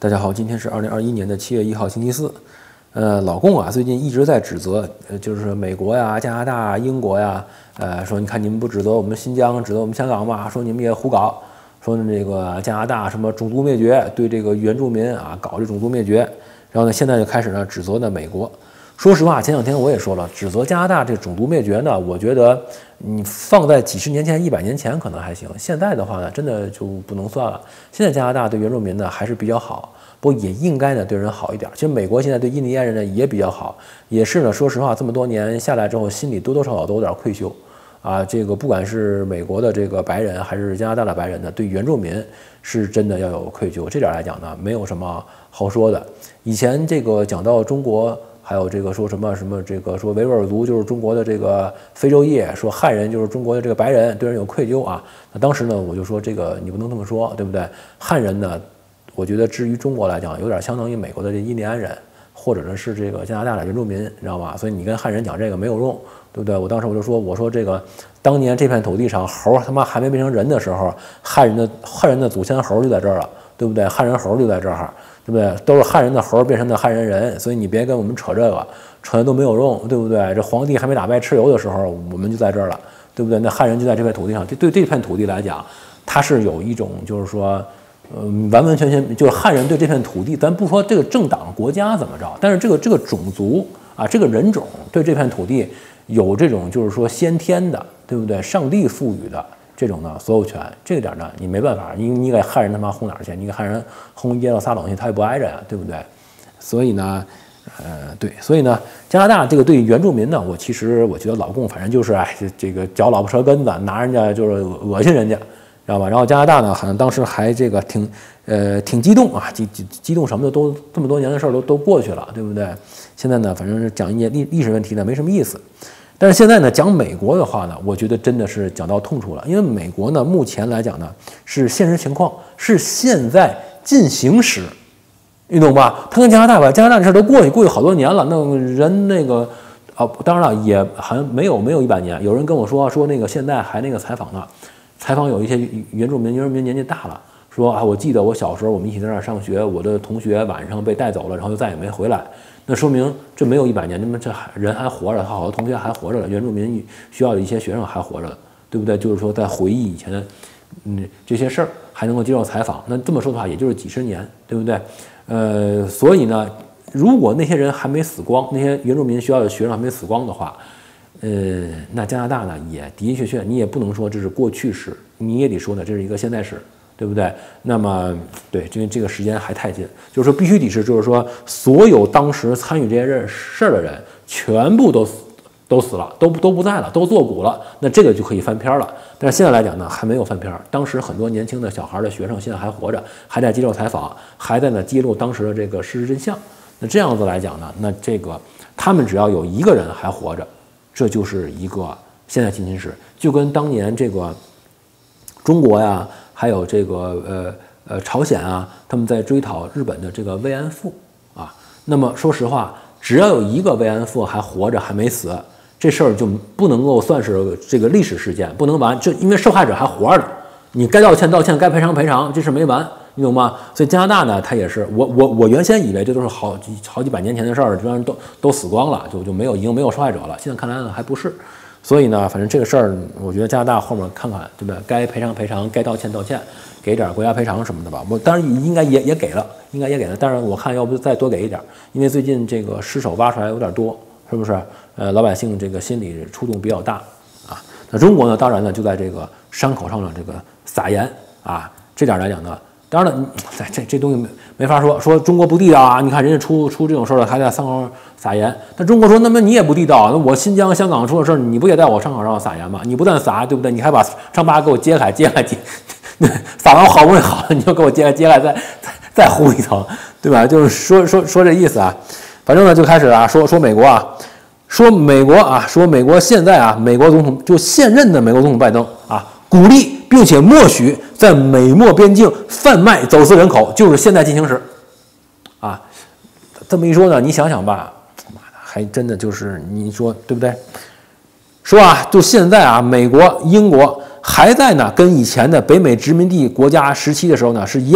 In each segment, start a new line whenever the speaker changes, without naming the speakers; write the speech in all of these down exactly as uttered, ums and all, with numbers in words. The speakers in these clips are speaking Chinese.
大家好，今天是二零二一年的七月一号，星期四。呃，老共啊，最近一直在指责，呃，就是美国呀、加拿大、英国呀，呃，说你看你们不指责我们新疆，指责我们香港吗？说你们也胡搞，说这个加拿大什么种族灭绝，对这个原住民啊搞这种族灭绝，然后呢，现在就开始呢指责呢美国。说实话，前两天我也说了，指责加拿大这种族灭绝呢，我觉得你放在几十年前、一百年前可能还行，现在的话呢，真的就不能算了。现在加拿大对原住民呢还是比较好，不过也应该呢对人好一点。其实美国现在对印第安人呢也比较好，也是呢，说实话，这么多年下来之后，心里多多少少都有点愧疚啊。这个不管是美国的这个白人还是加拿大的白人呢，对原住民是真的要有愧疚。这点来讲呢，没有什么好说的。以前这个讲到中国。还有这个说什么什么这个说维吾尔族就是中国的这个非洲裔，说汉人就是中国的这个白人，对人有愧疚啊。那当时呢，我就说这个你不能这么说，对不对？汉人呢，我觉得至于中国来讲，有点相当于美国的这印第安人，或者呢是这个加拿大的原住民，你知道吧？所以你跟汉人讲这个没有用，对不对？我当时我就说，我说这个当年这片土地上猴他妈还没变成人的时候，汉人的汉人的祖先猴就在这儿了，对不对？汉人猴就在这儿。对不对？都是汉人的猴变成的汉人人，所以你别跟我们扯这个，扯的都没有用，对不对？这皇帝还没打败蚩尤的时候，我们就在这儿了，对不对？那汉人就在这片土地上，对对这片土地来讲，它是有一种就是说，嗯、呃，完完全全就是汉人对这片土地，咱不说这个政党国家怎么着，但是这个这个种族啊，这个人种对这片土地有这种就是说先天的，对不对？上帝赋予的。这种呢所有权，这个点呢你没办法，你你给汉人他妈轰哪儿去？你给汉人轰耶路撒冷去，他也不挨着呀，对不对？所以呢，呃，对，所以呢，加拿大这个对原住民呢，我其实我觉得老共反正就是哎，这个嚼老婆舌根子，拿人家就是恶心人家，知道吧？然后加拿大呢，好像当时还这个挺呃挺激动啊，激激激动什么的都这么多年的事儿都都过去了，对不对？现在呢，反正是讲一些历历史问题呢，没什么意思。但是现在呢，讲美国的话呢，我觉得真的是讲到痛处了。因为美国呢，目前来讲呢，是现实情况，是现在进行时，你懂吧？他跟加拿大吧，加拿大这事都过去，过去好多年了。那人那个啊，当然了，也好像没有没有一百年。有人跟我说说那个现在还那个采访呢，采访有一些原住民，原住民年纪大了，说啊，我记得我小时候我们一起在那儿上学，我的同学晚上被带走了，然后就再也没回来。那说明这没有一百年，那么这人还活着，他好多同学还活着了，原住民需要的一些学生还活着，对不对？就是说在回忆以前的，嗯，这些事儿还能够接受采访。那这么说的话，也就是几十年，对不对？呃，所以呢，如果那些人还没死光，那些原住民需要的学生还没死光的话，呃，那加拿大呢也的的确确，你也不能说这是过去式，你也得说呢这是一个现在式。对不对？那么，对，因为这个时间还太近，就是说必须得是，就是说所有当时参与这些事儿的人，全部都死都死了，都都不在了，都作古了，那这个就可以翻篇了。但是现在来讲呢，还没有翻篇。当时很多年轻的小孩的学生现在还活着，还在接受采访，还在呢揭露当时的这个事实真相。那这样子来讲呢，那这个他们只要有一个人还活着，这就是一个现在进行时，就跟当年这个中国呀。还有这个呃呃朝鲜啊，他们在追讨日本的这个慰安妇啊。那么说实话，只要有一个慰安妇还活着还没死，这事儿就不能够算是这个历史事件，不能完。就因为受害者还活着呢，你该道歉道歉，该赔偿赔偿，这事没完，你懂吗？所以加拿大呢，它也是我我我原先以为这都是好几好几百年前的事儿，这帮人都都死光了，就就没有已经没有受害者了。现在看来呢，还不是。所以呢，反正这个事儿，我觉得加拿大后面看看，对不对？该赔偿赔偿，该道歉道歉，给点国家赔偿什么的吧。我当然应该也也给了，应该也给了。但是我看要不再多给一点，因为最近这个尸首挖出来有点多，是不是？呃，老百姓这个心理触动比较大啊。那中国呢，当然呢就在这个伤口上的这个撒盐啊，这点来讲呢，当然了，这这这东西没没法说，说中国不地道啊。你看人家出出这种事儿了，还在伤口上撒盐。但中国说，那么你也不地道，那我新疆、香港出了事儿，你不也在我伤口上撒盐吗？你不但撒，对不对？你还把伤疤给我揭开，揭开揭，撒完好不容易好了，你就给我揭开，揭开再再再糊一层，对吧？就是说说说这意思啊。反正呢，就开始啊，说说美国啊，说美国啊，说美国现在啊，美国总统就现任的美国总统拜登啊，鼓励并且默许在美墨边境贩卖走私人口，就是现在进行时啊。这么一说呢，你想想吧，妈的，还真的就是你说对不对？说啊，就现在啊，美国、英国还在呢，跟以前的北美殖民地国家时期的时候呢是一样啊。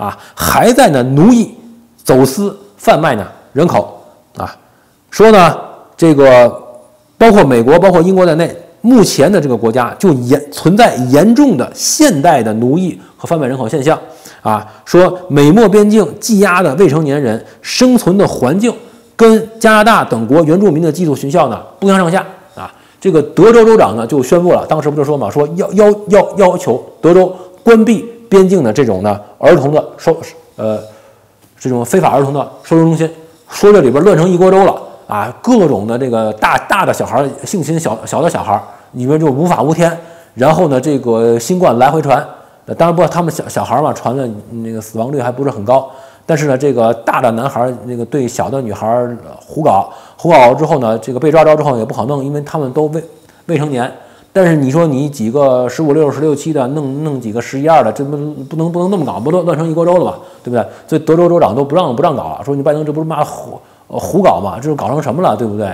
啊，还在呢奴役、走私、贩卖呢人口啊。说呢，这个包括美国、包括英国在内，目前的这个国家就严存在严重的现代的奴役和贩卖人口现象啊。说美墨边境羁押的未成年人生存的环境跟加拿大等国原住民的寄宿学校呢不相上下啊。这个德州州长呢就宣布了，当时不就说嘛，说要要要要求德州关闭边境的这种呢儿童的收呃这种非法儿童的收容中心，说这里边乱成一锅粥了。啊，各种的这个大大的小孩性侵小小的小孩，里面就无法无天。然后呢，这个新冠来回传，当然不，他们小小孩嘛，传的那个死亡率还不是很高。但是呢，这个大的男孩那个对小的女孩胡搞，胡搞之后呢，这个被抓着之后也不好弄，因为他们都未未成年。但是你说你几个十五六、十六七的弄弄几个十一二的，这不不能不能那么搞，不乱乱成一锅粥了嘛，对不对？所以德州州长都不让不让搞了，说你拜登这不是骂胡。胡搞嘛，这是搞成什么了，对不对？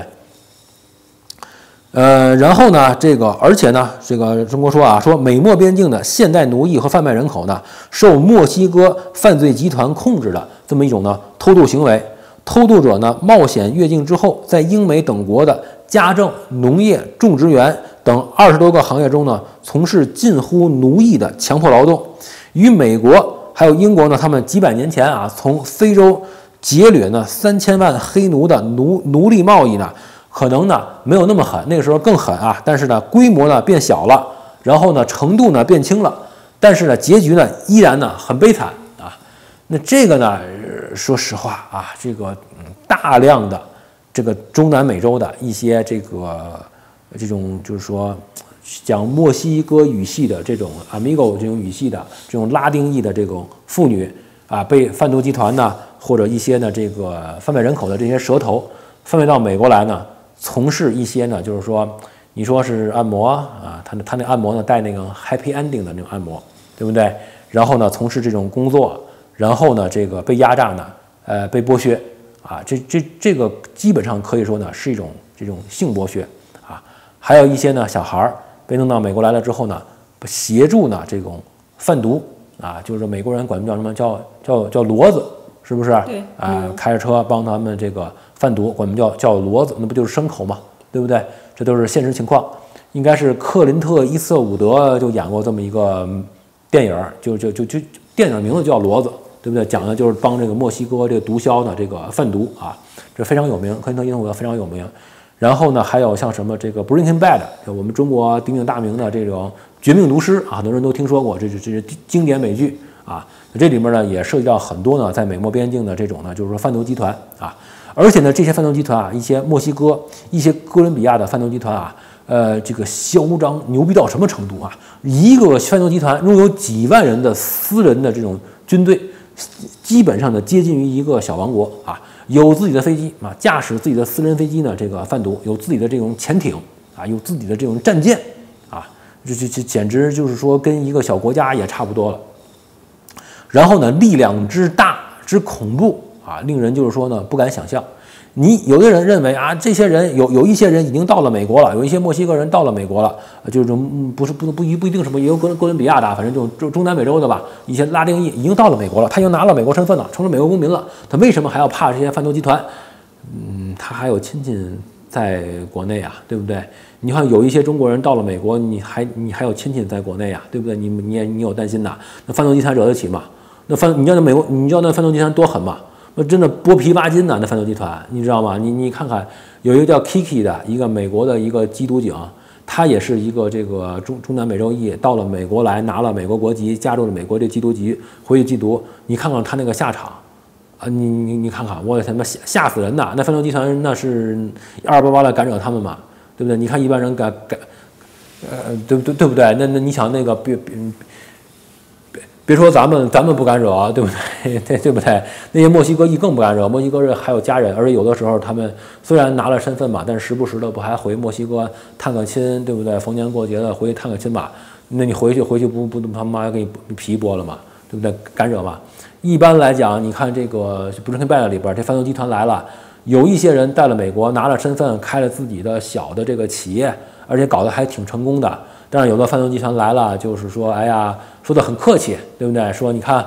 呃，然后呢，这个而且呢，这个中国说啊，说美墨边境的现代奴役和贩卖人口呢，受墨西哥犯罪集团控制的这么一种呢偷渡行为。偷渡者呢冒险越境之后，在英美等国的家政、农业、种植园等二十多个行业中呢，从事近乎奴役的强迫劳动。与美国还有英国呢，他们几百年前啊，从非洲劫掠呢三千万黑奴的奴奴隶贸易呢，可能呢没有那么狠，那个时候更狠啊，但是呢规模呢变小了，然后呢程度呢变轻了，但是呢结局呢依然呢很悲惨啊。那这个呢，说实话啊，这个嗯大量的这个中南美洲的一些这个这种就是说讲墨西哥语系的这种 Amigo 这种语系的这种拉丁裔的这种妇女啊，被贩毒集团呢。或者一些呢，这个贩卖人口的这些蛇头贩卖到美国来呢，从事一些呢，就是说，你说是按摩啊，他他那按摩呢带那个 happy ending 的那种按摩，对不对？然后呢，从事这种工作，然后呢，这个被压榨呢，呃，被剥削啊，这这这个基本上可以说呢是一种这种性剥削啊。还有一些呢小孩被弄到美国来了之后呢，协助呢这种贩毒啊，就是美国人管他们叫什么叫叫叫骡子。是不是？
对
啊、呃，开着车帮他们这个贩毒，我们叫叫骡子，那不就是牲口嘛，对不对？这都是现实情况。应该是克林特·伊瑟伍德就演过这么一个电影，就就就就电影名字叫《骡子》，对不对？讲的就是帮这个墨西哥这个毒枭的这个贩毒啊，这非常有名。克林特·伊瑟伍德非常有名。然后呢，还有像什么这个《Breaking Bad》，就我们中国鼎鼎大名的这种《绝命毒师》啊，很多人都听说过，这是这是经典美剧啊。这里面呢也涉及到很多呢在美墨边境的这种呢，就是说贩毒集团啊，而且呢这些贩毒集团啊，一些墨西哥、一些哥伦比亚的贩毒集团啊，呃，这个嚣张牛逼到什么程度啊？一个贩毒集团拥有几万人的私人的这种军队，基本上呢接近于一个小王国啊，有自己的飞机啊，驾驶自己的私人飞机呢这个贩毒，有自己的这种潜艇啊，有自己的这种战舰啊，这这这简直就是说跟一个小国家也差不多了。然后呢，力量之大之恐怖啊，令人就是说呢不敢想象。你有的人认为啊，这些人有有一些人已经到了美国了，有一些墨西哥人到了美国了，就是这种不是不不一不一定什么，也有哥哥伦比亚的，反正这种中中南美洲的吧，一些拉丁裔已经到了美国了，他已经拿了美国身份了，成了美国公民了，他为什么还要怕这些贩毒集团？嗯，他还有亲戚在国内啊，对不对？你看有一些中国人到了美国，你还你还有亲戚在国内啊，对不对？你你也你有担心呐？那贩毒集团惹得起吗？那贩你知道那美国，你知道那贩毒集团多狠吗？那真的剥皮挖筋呐！那贩毒集团，你知道吗？你你看看，有一个叫 Kiki 的一个美国的一个缉毒警，他也是一个这个中中南美洲裔，到了美国来拿了美国国籍，加入了美国这缉毒局，回去缉毒。你看看他那个下场啊！你你你看看，我的天，妈吓吓死人呐！那贩毒集团那是二二八八的敢惹他们嘛？对不对？你看一般人敢敢，呃，对不对？对不对？那那你想那个别别。别说咱们，咱们不敢惹，对不对？对对不对？那些墨西哥裔更不敢惹。墨西哥人还有家人，而且有的时候他们虽然拿了身份嘛，但是时不时的不还回墨西哥探个亲，对不对？逢年过节的回去探个亲吧。那你回去回去不不他妈给你皮剥了嘛，对不对？敢惹嘛？一般来讲，你看这个《Breaking Bad》里边，这贩毒集团来了，有一些人带了美国，拿了身份，开了自己的小的这个企业，而且搞得还挺成功的。但是有的贩毒集团来了，就是说，哎呀，说的很客气，对不对？说你看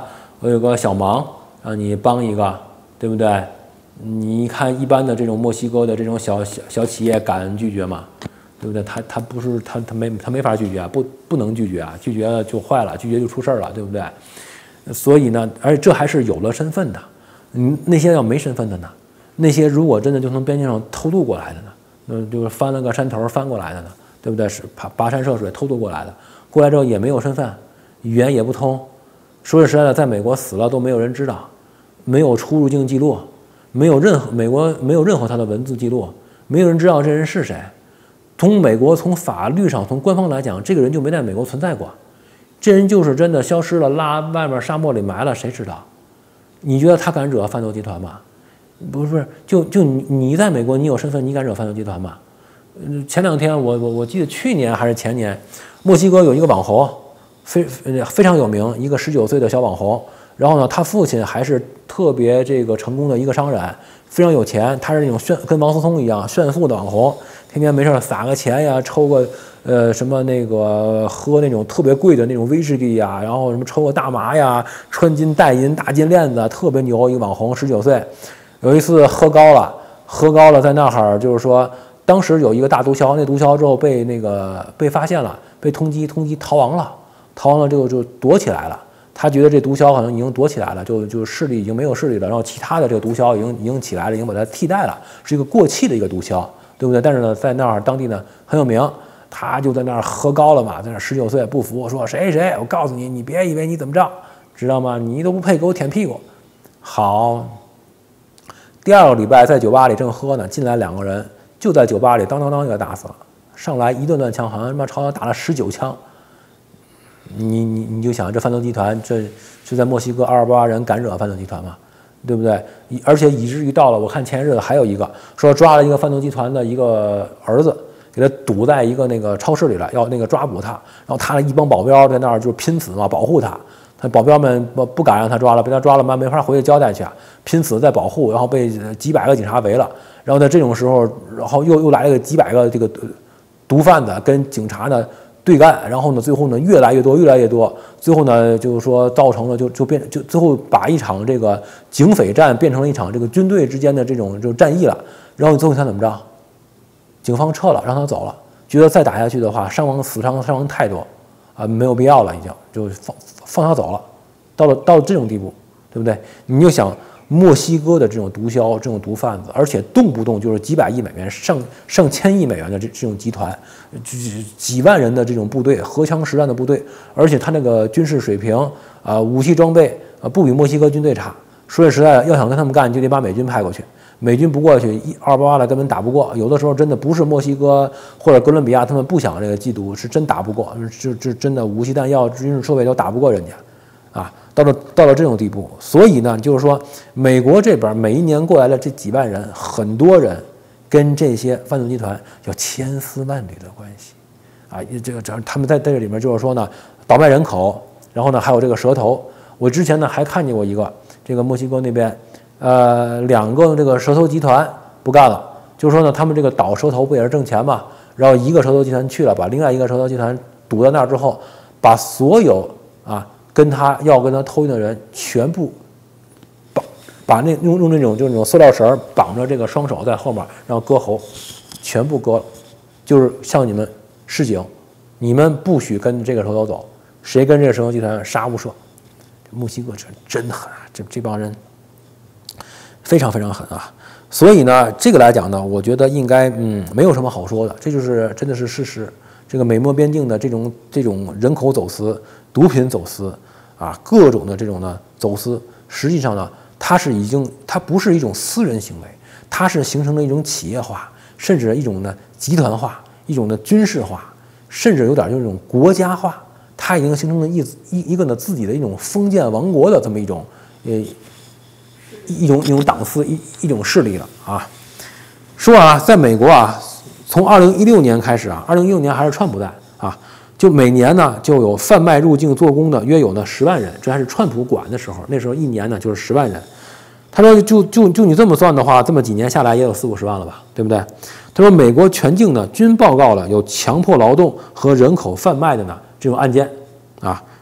我有个小忙让你帮一个，对不对？你看一般的这种墨西哥的这种小小小企业敢拒绝吗？对不对？他他不是他他没他没法拒绝啊，不不能拒绝啊，拒绝了就坏了，拒绝就出事儿了，对不对？所以呢，而且这还是有了身份的。嗯，那些要没身份的呢？那些如果真的就从边境上偷渡过来的呢？那就是翻了个山头翻过来的呢，对不对？是爬跋山涉水偷渡过来的，过来之后也没有身份，语言也不通。说句实在的，在美国死了都没有人知道，没有出入境记录，没有任何美国没有任何他的文字记录，没有人知道这人是谁。从美国从法律上从官方来讲，这个人就没在美国存在过，这人就是真的消失了，拉外面沙漠里埋了，谁知道？你觉得他敢惹贩毒集团吗？不是不是，就就你你在美国你有身份，你敢惹贩毒集团吗？前两天我我我记得去年还是前年，墨西哥有一个网红，非非常有名，一个十九岁的小网红。然后呢，他父亲还是特别这个成功的一个商人，非常有钱。他是那种炫跟王思聪一样炫富的网红，天天没事撒个钱呀，抽个呃什么那个喝那种特别贵的那种威士忌呀，然后什么抽个大麻呀，穿金戴银大金链子，特别牛一个网红，十九岁。有一次喝高了，喝高了在那儿就是说，当时有一个大毒枭，那毒枭之后被那个被发现了，被通缉，通缉逃亡了，逃亡了之后就躲起来了。他觉得这毒枭可能已经躲起来了，就就势力已经没有势力了，然后其他的这个毒枭已经已经起来了，已经把他替代了，是一个过气的一个毒枭，对不对？但是呢，在那儿当地呢很有名，他就在那儿喝高了嘛，在那十九岁不服，说谁谁，我告诉你，你别以为你怎么着，知道吗？你都不配给我舔屁股。好，第二个礼拜在酒吧里正喝呢，进来两个人，就在酒吧里当当当就给打死了，上来一顿顿枪，好像他妈朝他打了十九枪。你你你就想这贩毒集团，这是在墨西哥二十八人敢惹贩毒集团吗？对不对？而且以至于到了，我看前日子还有一个说抓了一个贩毒集团的一个儿子，给他堵在一个那个超市里了，要那个抓捕他，然后他的一帮保镖在那儿就拼死嘛，保护他。他保镖们不不敢让他抓了，被他抓了嘛，没法回去交代去啊，拼死在保护，然后被几百个警察围了。然后在这种时候，然后又又来了个几百个这个毒贩子跟警察呢对干，然后呢，最后呢越来越多，越来越多，最后呢就是说造成了就就变就最后把一场这个警匪战变成了一场这个军队之间的这种这种战役了。然后最后他怎么着？警方撤了，让他走了，觉得再打下去的话，伤亡死伤伤亡太多啊，没有必要了，已经就放放他走了。到了到了这种地步，对不对？你就想。墨西哥的这种毒枭、这种毒贩子，而且动不动就是几百亿美元、上上千亿美元的这这种集团，就是几万人的这种部队，荷枪实弹的部队，而且他那个军事水平啊、呃，武器装备啊、呃，不比墨西哥军队差。说句实在的，要想跟他们干，就得把美军派过去。美军不过去，一二八八的根本打不过。有的时候真的不是墨西哥或者哥伦比亚，他们不想这个缉毒，是真打不过，就就真的武器弹药、军事设备都打不过人家。啊，到了到了这种地步，所以呢，就是说，美国这边每一年过来的这几万人，很多人跟这些贩毒集团有千丝万缕的关系，啊，这个这他们在在这里面就是说呢，倒卖人口，然后呢还有这个蛇头。我之前呢还看见过一个，这个墨西哥那边，呃，两个这个蛇头集团不干了，就是说呢，他们这个倒蛇头不也是挣钱嘛？然后一个蛇头集团去了，把另外一个蛇头集团堵在那儿之后，把所有啊。跟他要跟他偷运的人全部绑，把那用用那种就是那种塑料绳绑着这个双手在后面，然后割喉，全部割了，就是向你们示警，你们不许跟这个蛇头走，谁跟这个蛇头集团杀无赦。墨西哥真真狠啊，这这帮人非常非常狠啊。所以呢，这个来讲呢，我觉得应该嗯没有什么好说的，这就是真的是事实。这个美墨边境的这种这种人口走私、毒品走私啊，各种的这种呢走私，实际上呢，它是已经它不是一种私人行为，它是形成了一种企业化，甚至一种呢集团化，一种的军事化，甚至有点就是一种国家化，它已经形成了一一一个呢自己的一种封建王国的这么一种呃一种一种档次一一种势力了啊。说啊，在美国啊。从二零一六年开始啊，二零一六年还是川普在啊，就每年呢就有贩卖入境做工的约有呢十万人，这还是川普管的时候，那时候一年呢就是十万人。他说就就就你这么算的话，这么几年下来也有四五十万了吧，对不对？他说美国全境呢均报告了有强迫劳动和人口贩卖的呢这种案件啊，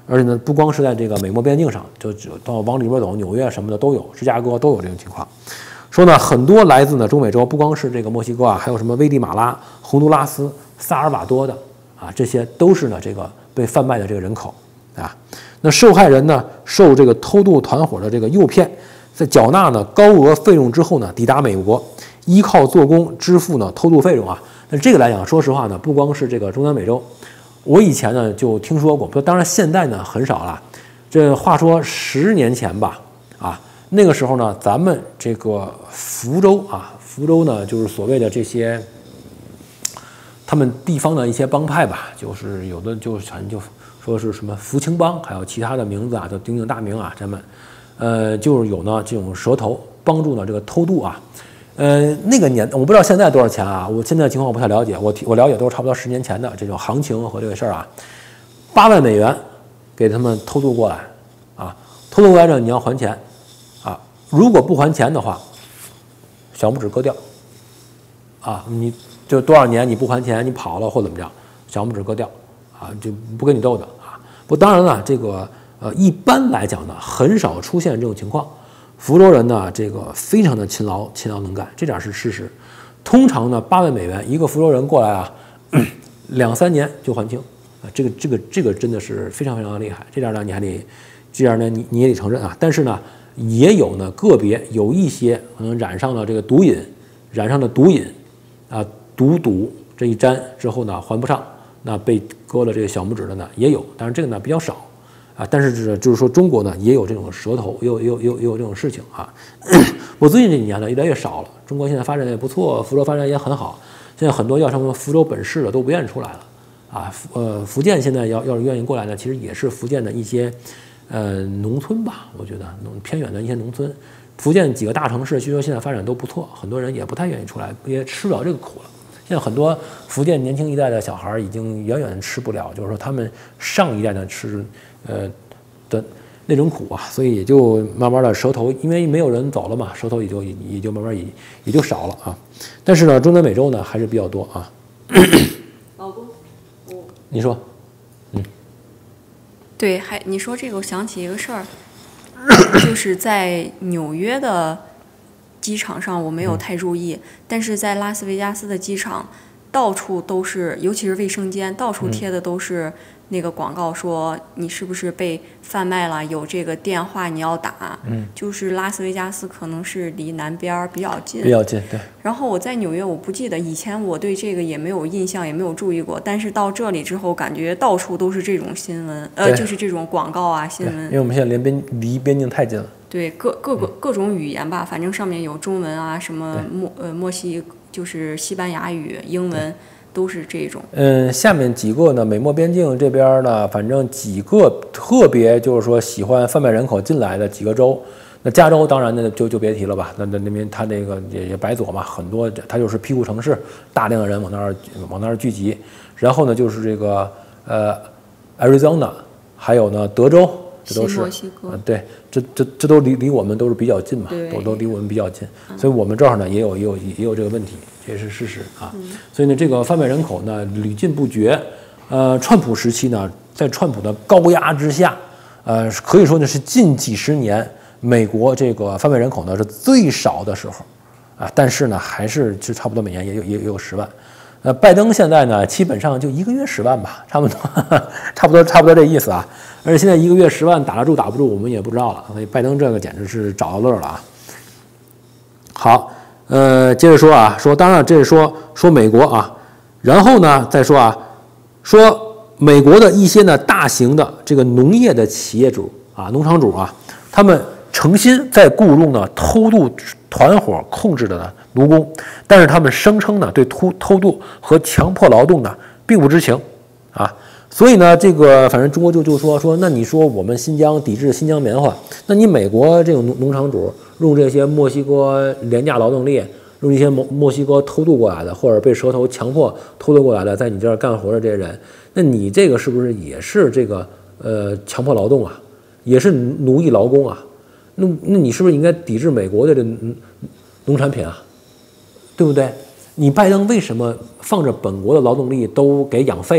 而且呢，不光是在这个美墨边境上，就到往里边走，纽约什么的都有，芝加哥都有这种情况。说呢，很多来自呢中美洲，不光是这个墨西哥啊，还有什么危地马拉、洪都拉斯、萨尔瓦多的啊，这些都是呢这个被贩卖的这个人口啊。那受害人呢，受这个偷渡团伙的这个诱骗，在缴纳呢高额费用之后呢，抵达美国，依靠做工支付呢偷渡费用啊。那这个来讲，说实话呢，不光是这个中南美洲。我以前呢就听说过，当然现在呢很少了。这话说十年前吧，啊，那个时候呢，咱们这个福州啊，福州呢就是所谓的这些他们地方的一些帮派吧，就是有的就全就说是什么福清帮，还有其他的名字啊，叫鼎鼎大名啊，咱们呃就是有呢这种蛇头帮助呢这个偷渡啊。呃，那个年我不知道现在多少钱啊，我现在情况我不太了解，我我了解都是差不多十年前的这种行情和这个事儿啊，八万美元给他们偷渡过来啊，偷渡过来呢你要还钱啊，如果不还钱的话，小拇指割掉啊，你就多少年你不还钱，你跑了或怎么着，小拇指割掉啊，就不跟你斗的啊。不，当然了，这个呃一般来讲呢，很少出现这种情况。福州人呢，这个非常的勤劳、勤劳能干，这点是事实。通常呢，八万美元一个福州人过来啊，两三年就还清啊，这个、这个、这个真的是非常非常的厉害。这点呢，你还得，这样呢，你你也得承认啊。但是呢，也有呢个别有一些可能染上了这个毒瘾，染上了毒瘾啊，毒赌这一沾之后呢，还不上，那被割了这个小拇指的呢也有，但是这个呢比较少。啊，但是就是就是说，中国呢也有这种蛇头，也有也有也有也有这种事情啊。我最近这几年呢越来越少了，中国现在发展也不错，福州发展也很好。现在很多要上福州本市的都不愿意出来了啊。呃，福建现在要要是愿意过来呢，其实也是福建的一些呃农村吧，我觉得农偏远的一些农村。福建几个大城市据说现在发展都不错，很多人也不太愿意出来，也吃不了这个苦了。现在很多福建年轻一代的小孩已经远远吃不了，就是说他们上一代的吃。呃的那种苦啊，所以也就慢慢的蛇头，因为没有人走了嘛，蛇头也就也也就慢慢也也就少了啊。但是呢，中南美洲呢还是比较多啊。
老公，我
你说，嗯，
对，还你说这个，我想起一个事儿，就是在纽约的机场上我没有太注意，嗯、但是在拉斯维加斯的机场，到处都是，尤其是卫生间，到处贴的都是。嗯那个广告说你是不是被贩卖了？有这个电话你要打，嗯，就是拉斯维加斯可能是离南边比较近，
比较近，对。
然后我在纽约，我不记得以前我对这个也没有印象，也没有注意过，但是到这里之后，感觉到处都是这种新闻，呃，就是这种广告啊新闻。
因为我们现在连边离边境太近了。
对，各各个、嗯、各种语言吧，反正上面有中文啊，什么墨呃墨西就是西班牙语、英文。都是这种，
嗯，下面几个呢？美墨边境这边呢，反正几个特别就是说喜欢贩卖人口进来的几个州，那加州当然呢就就别提了吧，那那那边他那个也也白左嘛，很多他就是庇护城市，大量的人往那儿往那儿聚集，然后呢就是这个呃 Arizona， 还有呢德州，这都是，
呃、
对，这这这都离离我们都是比较近嘛，都都离我们比较近，所以我们这儿呢也有也有也有这个问题。这也是事实啊，嗯、所以呢，这个贩卖人口呢屡禁不绝。呃，川普时期呢，在川普的高压之下，呃，可以说呢是近几十年美国这个贩卖人口呢是最少的时候啊，但是呢还是就差不多每年也有也有十万。呃，拜登现在呢基本上就一个月十万吧，差不多差不多差不多这意思啊。而且现在一个月十万打得住打不住，我们也不知道了。所以拜登这个简直是找到乐了啊。好。呃，接着说啊，说当然这是说说美国啊，然后呢再说啊，说美国的一些呢大型的这个农业的企业主啊、农场主啊，他们诚心在雇佣呢偷渡团伙控制的呢奴工，但是他们声称呢对偷偷渡和强迫劳动呢并不知情啊，所以呢这个反正中国就就说说，那你说我们新疆抵制新疆棉花，那你美国这种农农场主。用这些墨西哥廉价劳动力，用一些墨墨西哥偷渡过来的，或者被蛇头强迫偷渡过来的，在你这儿干活的这些人，那你这个是不是也是这个呃强迫劳动啊，也是奴役劳工啊？那那你是不是应该抵制美国的这农产品啊？对不对？你拜登为什么放着本国的劳动力都给养废了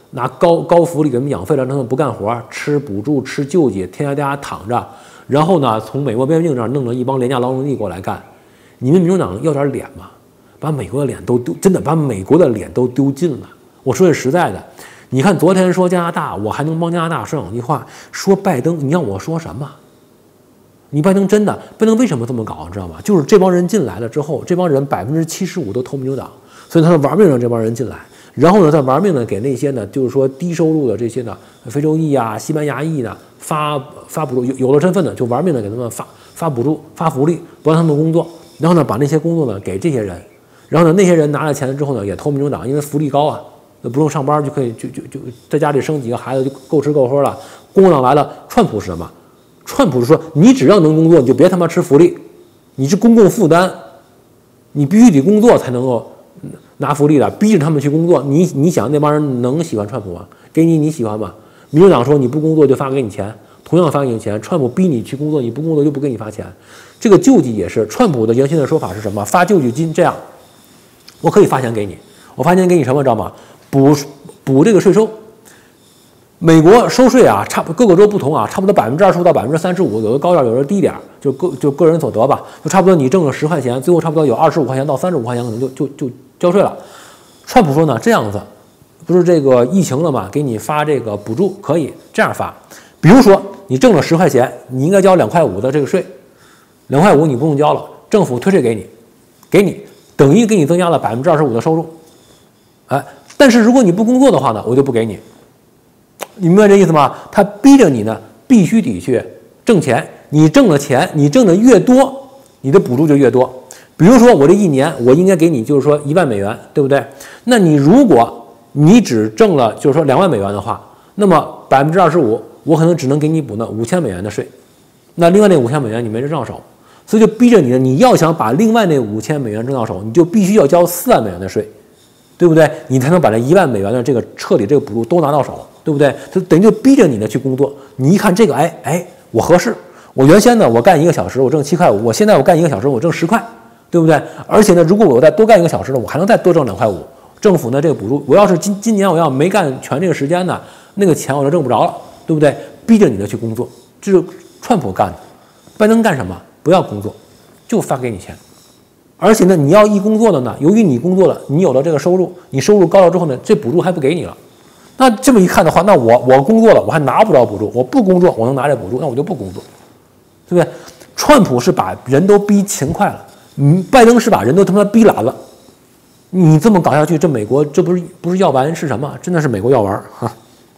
拿高高福利给他们养废了，让他们不干活，吃补助、吃救济，天天在家躺着。然后呢，从美国边境那儿弄了一帮廉价劳动力过来干。你们民主党要点脸吗？把美国的脸都丢，真的把美国的脸都丢尽了。我说句实在的，你看昨天说加拿大，我还能帮加拿大说两句话，说拜登，你让我说什么？你拜登真的，拜登为什么这么搞？你知道吗？就是这帮人进来了之后，这帮人百分之七十五都投民主党，所以他们玩命让这帮人进来，然后呢，再玩命的给那些呢，就是说低收入的这些呢，非洲裔啊、西班牙裔呢发发补助，有有了身份的就玩命的给他们发发补助、发福利，不让他们工作，然后呢，把那些工作呢给这些人，然后呢，那些人拿了钱之后呢，也投民主党，因为福利高啊，不用上班就可以就就就在家里生几个孩子就够吃够喝了。共和党来了，川普是什么？川普是说，你只要能工作，你就别他妈吃福利，你是公共负担，你必须得工作才能够拿福利的，逼着他们去工作。你你想那帮人能喜欢川普吗？给你你喜欢吗？民主党说你不工作就发给你钱，同样发给你钱。川普逼你去工作，你不工作就不给你发钱。这个救济也是，川普的原先的说法是什么？发救济金，这样我可以发钱给你，我发钱给你什么知道吗？补补这个税收。美国收税啊，差不各个州不同啊，差不多百分之二十五到百分之三十五，有的高点，有的低点，就个就个人所得吧，就差不多你挣了十块钱，最后差不多有二十五块钱到三十五块钱可能就就就交税了。川普说呢，这样子不是这个疫情了吗？给你发这个补助可以这样发，比如说你挣了十块钱，你应该交两块五的这个税，两块五你不用交了，政府退税给你，给你等于给你增加了百分之二十五的收入，哎，但是如果你不工作的话呢，我就不给你。你明白这意思吗？他逼着你呢，必须得去挣钱。你挣了钱，你挣的越多，你的补助就越多。比如说，我这一年我应该给你，就是说一万美元，对不对？那你如果你只挣了，就是说两万美元的话，那么百分之二十五，我可能只能给你补那五千美元的税。那另外那五千美元你没人挣到手，所以就逼着你呢，你要想把另外那五千美元挣到手，你就必须要交四万美元的税。对不对？你才能把这一万美元的这个彻底这个补助都拿到手，对不对？就等于就逼着你呢去工作。你一看这个，哎哎，我合适。我原先呢，我干一个小时我挣七块五，我现在我干一个小时我挣十块，对不对？而且呢，如果我再多干一个小时呢，我还能再多挣两块五。政府呢这个补助，我要是今今年我要没干全这个时间呢，那个钱我就挣不着了，对不对？逼着你呢去工作，这是川普干的。拜登干什么？不要工作，就发给你钱。而且呢，你要一工作了呢，由于你工作了，你有了这个收入，你收入高了之后呢，这补助还不给你了。那这么一看的话，那我我工作了，我还拿不着补助；我不工作，我能拿这补助，那我就不工作，对不对？川普是把人都逼勤快了，嗯，拜登是把人都他妈逼懒了。你这么搞下去，这美国这不是不是要完是什么？真的是美国要完哈。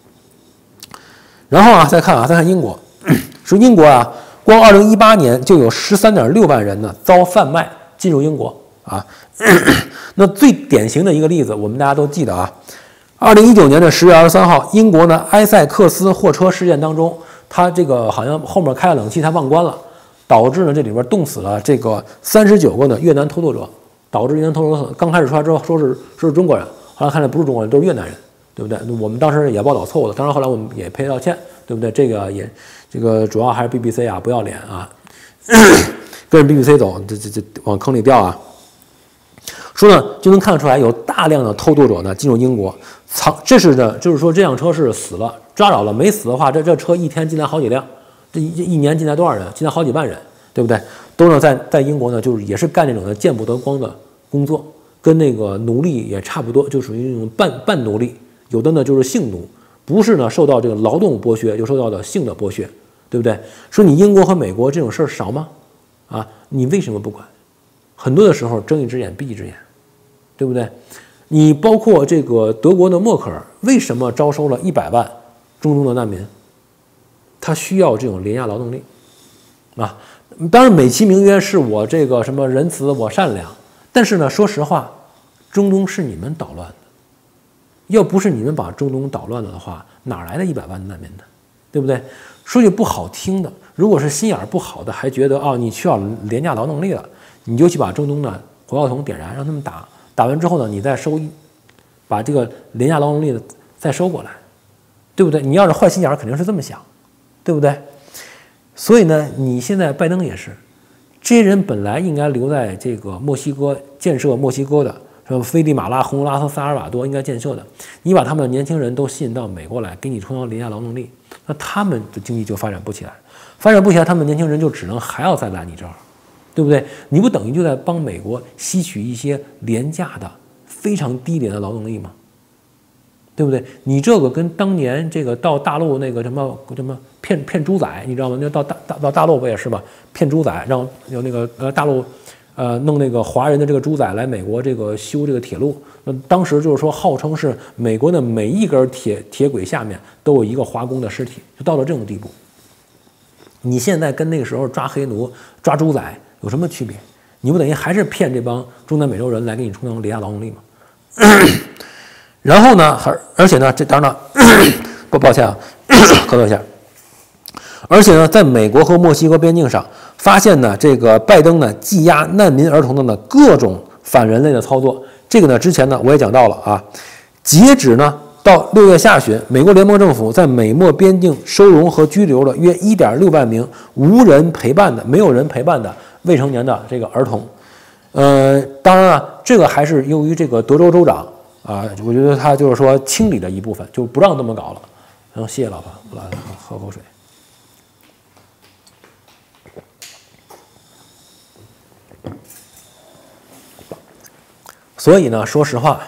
然后啊，再看啊，再看英国，说英国啊，光二零一八年就有十三点六万人呢遭贩卖。进入英国啊，那最典型的一个例子，我们大家都记得啊。二零一九年的十月二十三号，英国呢埃塞克斯货车事件当中，它这个好像后面开了冷气，它忘关了，导致呢这里边冻死了这个三十九个呢越南偷渡者，导致越南偷渡者刚开始出来之后说是说是中国人，后来看来不是中国人，都是越南人，对不对？我们当时也报道错误了，当然后来我们也赔道歉，对不对？这个也这个主要还是 B B C 啊，不要脸啊。跟着 B B C 走，这这这往坑里掉啊！说呢，就能看得出来，有大量的偷渡者呢进入英国，藏这是呢，就是说这辆车是死了，抓着了，没死的话，这这车一天进来好几辆，这一一年进来多少人？进来好几万人，对不对？都呢在在英国呢，就是也是干这种的见不得光的工作，跟那个奴隶也差不多，就属于那种半半奴隶，有的呢就是性奴，不是呢受到这个劳动剥削，就受到的性的剥削，对不对？说你英国和美国这种事儿少吗？啊，你为什么不管？很多的时候睁一只眼闭一只眼，对不对？你包括这个德国的默克尔，为什么招收了一百万中东的难民？他需要这种廉价劳动力啊。当然美其名曰是我这个什么仁慈，我善良，但是呢，说实话，中东是你们捣乱的，要不是你们把中东捣乱了的话，哪来的一百万难民呢？对不对？说句不好听的，如果是心眼不好的，还觉得哦，你需要廉价劳动力了，你就去把中东呢火药桶点燃，让他们打，打完之后呢，你再收一，把这个廉价劳动力再收过来，对不对？你要是坏心眼，肯定是这么想，对不对？所以呢，你现在拜登也是，这些人本来应该留在这个墨西哥建设墨西哥的， 什么危地马拉、洪都拉斯、萨尔瓦多应该建设的，你把他们的年轻人都吸引到美国来，给你充当廉价劳动力，那他们的经济就发展不起来，发展不起来，他们年轻人就只能还要再来你这儿，对不对？你不等于就在帮美国吸取一些廉价的、非常低廉的劳动力吗？对不对？你这个跟当年这个到大陆那个什么什么骗骗猪仔，你知道吗？那到大大到大陆不也是吗？骗猪仔，让有那个呃大陆。呃，弄那个华人的这个猪仔来美国这个修这个铁路，那当时就是说号称是美国的每一根铁铁轨下面都有一个华工的尸体，就到了这种地步。你现在跟那个时候抓黑奴、抓猪仔有什么区别？你不等于还是骗这帮中南美洲人来给你充当廉价劳动力吗？然后呢，还而且呢，这当然了，不抱歉啊，咳嗽一下。而且呢，在美国和墨西哥边境上发现呢，这个拜登呢羁押难民儿童的呢各种反人类的操作。这个呢之前呢我也讲到了啊。截止呢到六月下旬，美国联邦政府在美墨边境收容和拘留了约 一点六万名无人陪伴的、没有人陪伴的未成年的这个儿童。呃，当然了，这个还是由于这个德州州长啊，我觉得他就是说清理了一部分，就不让这么搞了。嗯，谢谢老婆，我来喝口水。所以呢，说实话，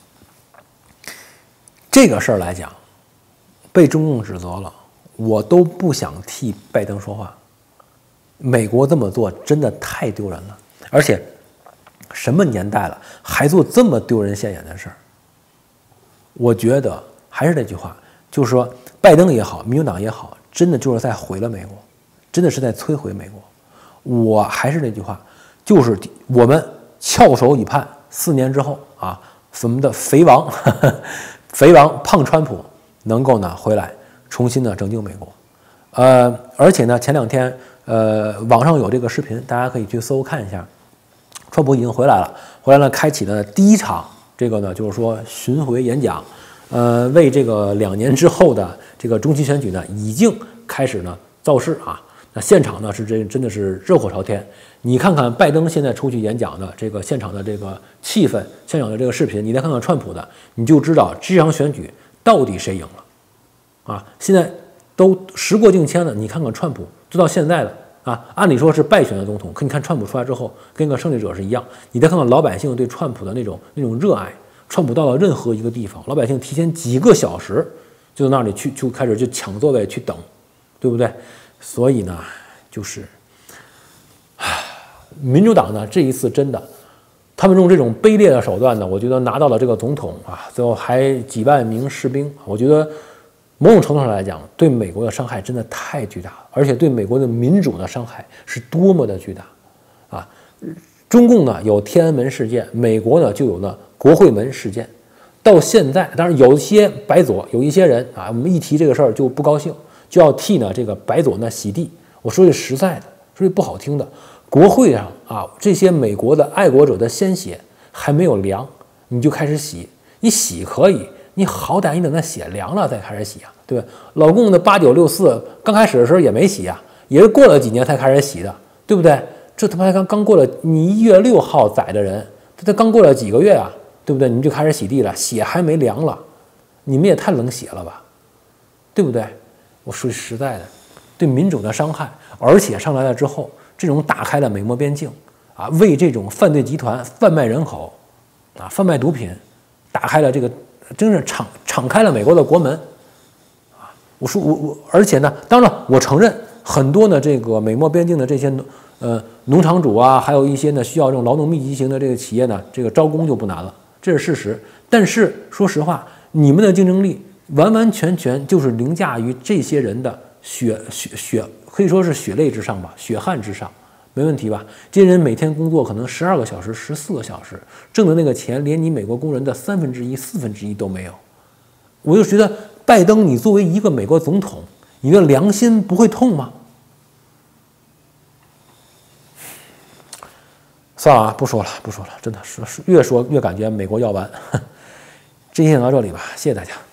这个事儿来讲，被中共指责了，我都不想替拜登说话。美国这么做真的太丢人了，而且什么年代了，还做这么丢人现眼的事儿？我觉得还是那句话，就是说，拜登也好，民主党也好，真的就是在毁了美国，真的是在摧毁美国。我还是那句话，就是我们翘首以盼。四年之后啊，我们的肥王，呵呵肥王胖川普能够呢回来，重新呢拯救美国。呃，而且呢，前两天呃网上有这个视频，大家可以去搜看一下。川普已经回来了，回来了，开启了第一场这个呢，就是说巡回演讲，呃，为这个两年之后的这个中期选举呢，已经开始呢造势啊。那现场呢是真真的是热火朝天。你看看拜登现在出去演讲的这个现场的这个气氛，现场的这个视频，你再看看川普的，你就知道这场选举到底谁赢了啊！现在都时过境迁了，你看看川普，就到现在的啊，按理说是败选的总统，可你看川普出来之后，跟个胜利者是一样。你再看看老百姓对川普的那种那种热爱，川普到了任何一个地方，老百姓提前几个小时就到那里去，就开始就抢座位去等，对不对？所以呢，就是。民主党呢，这一次真的，他们用这种卑劣的手段呢，我觉得拿到了这个总统啊，最后还几万名士兵，我觉得某种程度上来讲，对美国的伤害真的太巨大了，而且对美国的民主的伤害是多么的巨大啊！中共呢有天安门事件，美国呢就有呢国会门事件，到现在，当然有一些白左，有一些人啊，我们一提这个事儿就不高兴，就要替呢这个白左呢洗地。我说句实在的，说句不好听的。国会上啊，这些美国的爱国者的鲜血还没有凉，你就开始洗。你洗可以，你好歹你等它血凉了再开始洗啊，对吧？老共的八九六四刚开始的时候也没洗啊，也是过了几年才开始洗的，对不对？这他妈刚刚过了，你一月六号宰的人，他才刚过了几个月啊，对不对？你们就开始洗地了，血还没凉了，你们也太冷血了吧，对不对？我说句实在的，对民主的伤害，而且上来了之后。这种打开了美墨边境啊，为这种犯罪集团贩卖人口啊、贩卖毒品，打开了这个，真是敞敞开了美国的国门啊！我说我我，而且呢，当然我承认很多呢，这个美墨边境的这些呃农场主啊，还有一些呢需要这种劳动密集型的这个企业呢，这个招工就不难了，这是事实。但是说实话，你们的竞争力完完全全就是凌驾于这些人的血血血。可以说是血泪之上吧，血汗之上，没问题吧？这些人每天工作可能十二个小时、十四个小时，挣的那个钱连你美国工人的三分之一、四分之一都没有。我就觉得，拜登，你作为一个美国总统，你的良心不会痛吗？算了啊，不说了，不说了，真的是越说越感觉美国要完。这期讲到这里吧，谢谢大家。